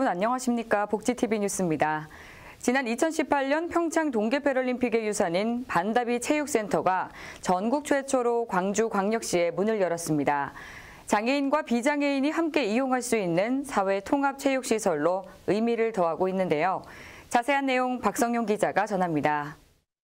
여러분 안녕하십니까? 복지TV 뉴스입니다. 지난 2018년 평창 동계패럴림픽의 유산인 반다비 체육센터가 전국 최초로 광주광역시에 문을 열었습니다. 장애인과 비장애인이 함께 이용할 수 있는 사회 통합 체육시설로 의미를 더하고 있는데요. 자세한 내용 박성용 기자가 전합니다.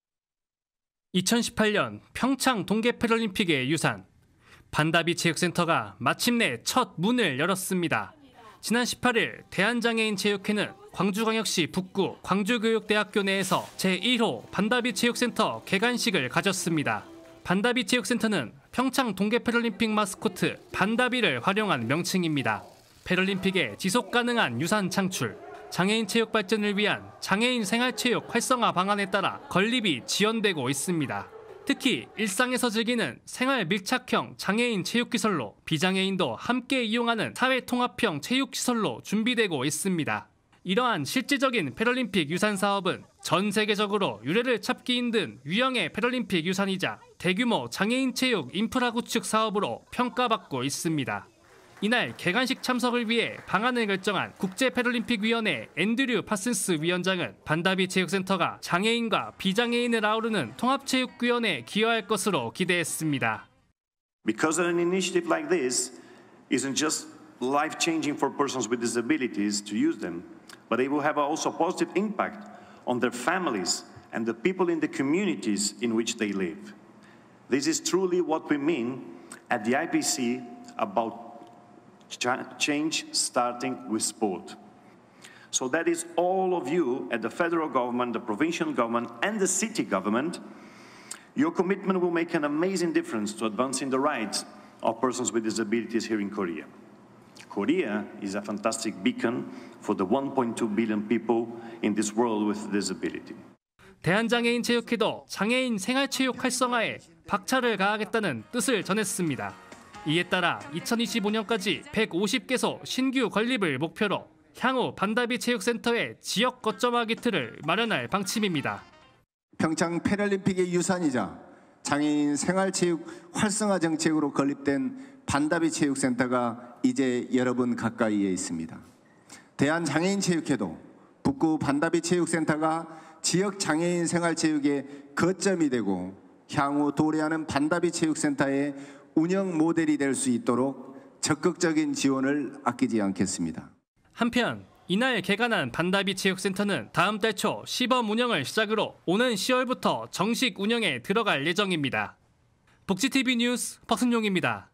2018년 평창 동계패럴림픽의 유산, 반다비 체육센터가 마침내 첫 문을 열었습니다. 지난 18일 대한장애인 체육회는 광주광역시 북구 광주교육대학교 내에서 제1호 반다비 체육센터 개관식을 가졌습니다. 반다비 체육센터는 평창 동계패럴림픽 마스코트 반다비를 활용한 명칭입니다. 패럴림픽의 지속가능한 유산 창출, 장애인 체육 발전을 위한 장애인 생활체육 활성화 방안에 따라 건립이 지원되고 있습니다. 특히 일상에서 즐기는 생활 밀착형 장애인 체육시설로 비장애인도 함께 이용하는 사회통합형 체육시설로 준비되고 있습니다. 이러한 실질적인 패럴림픽 유산 사업은 전 세계적으로 유례를 찾기 힘든 유형의 패럴림픽 유산이자 대규모 장애인 체육 인프라 구축 사업으로 평가받고 있습니다. 이날 개관식 참석을 위해 방안을 결정한 국제패럴림픽위원회 앤드류 파슨스 위원장은 반다비 체육센터가 장애인과 비장애인을 아우르는 통합체육구현에 기여할 것으로 기대했습니다. Because an initiative like this isn't just life-changing for persons with disabilities to use them, but it will have also a positive impact on their families and the people in the communities in which they live. This is truly what we mean at the IPC about change starting with sport. So that is all of you at the federal government, the provincial government, and the city government. Your commitment will make an amazing difference to advancing the rights of persons with disabilities here in Korea. Korea is a fantastic beacon for the 1.2 billion people in this world with disability. 대한장애인 체육회도 장애인 생활체육 활성화에 박차를 가하겠다는 뜻을 전했습니다. 이에 따라 2025년까지 150개소 신규 건립을 목표로 향후 반다비 체육센터의 지역 거점화기 틀을 마련할 방침입니다. 평창 패럴림픽의 유산이자 장애인 생활체육 활성화 정책으로 건립된 반다비 체육센터가 이제 여러분 가까이에 있습니다. 대한장애인체육회도 북구 반다비 체육센터가 지역 장애인 생활체육의 거점이 되고 향후 도래하는 반다비 체육센터의 운영 모델이 될 수 있도록 적극적인 지원을 아끼지 않겠습니다. 한편 이날 개관한 반다비 체육센터는 다음 달 초 시범 운영을 시작으로 오는 10월부터 정식 운영에 들어갈 예정입니다. 복지TV 뉴스 박순용입니다.